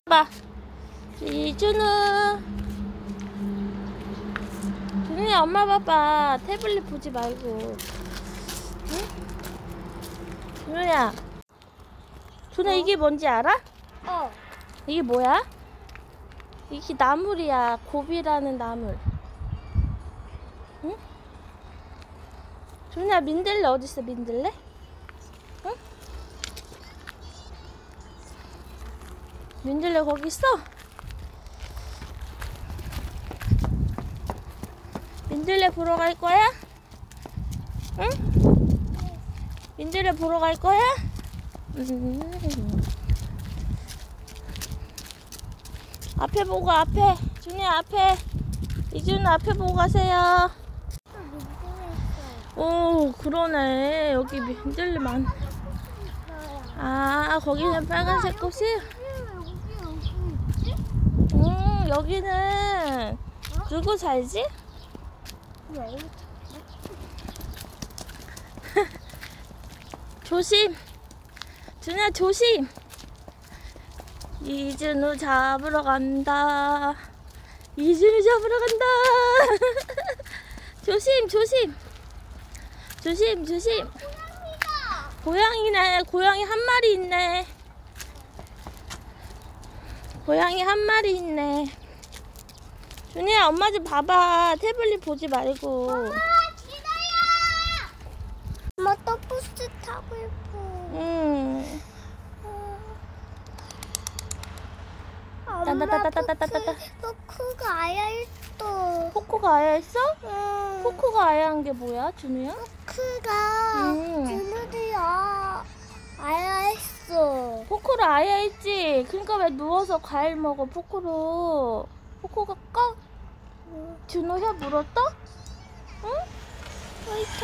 봐. 이준우. 준우야, 엄마 봐봐. 태블릿 보지 말고. 응? 준우야. 준우 이게 뭔지 알아? 이게 뭐야? 이게 나물이야. 고비라는 나물. 응? 준우야, 민들레 어딨어, 민들레? 응? 민들레 거기 있어? 민들레 보러 갈 거야? 응? 민들레 보러 갈 거야? 앞에 보고 앞에. 준이야 앞에. 이준우 앞에 보고 가세요. 오 그러네. 여기 민들레 많. 아 거기는 빨간색 꽃이? 여기는 누구 살지? 조심. 준우야 조심. 이준우 잡으러 간다. 이준우 잡으러 간다. 조심 조심. 조심 조심. 고양이네. 고양이 한 마리 있네. 고양이 한 마리 있네. 준이야 엄마 좀 봐봐. 태블릿 보지 말고. 엄마 또 버스 타고 싶어. 엄마 포크가 아야 있어. 포코가 아야 있어? 응. 포코가 아야 한 게 뭐야, 준우야? 포크가 준우들이야 아야 있어. 포코를 아야 있지. 그러니까 왜 누워서 과일 먹어, 포코로. 포코가 꺼? 준우 혀 물었어? 응?